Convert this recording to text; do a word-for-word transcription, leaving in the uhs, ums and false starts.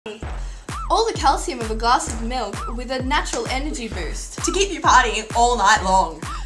All the calcium of a glass of milk with a natural energy boost. To keep you partying all night long.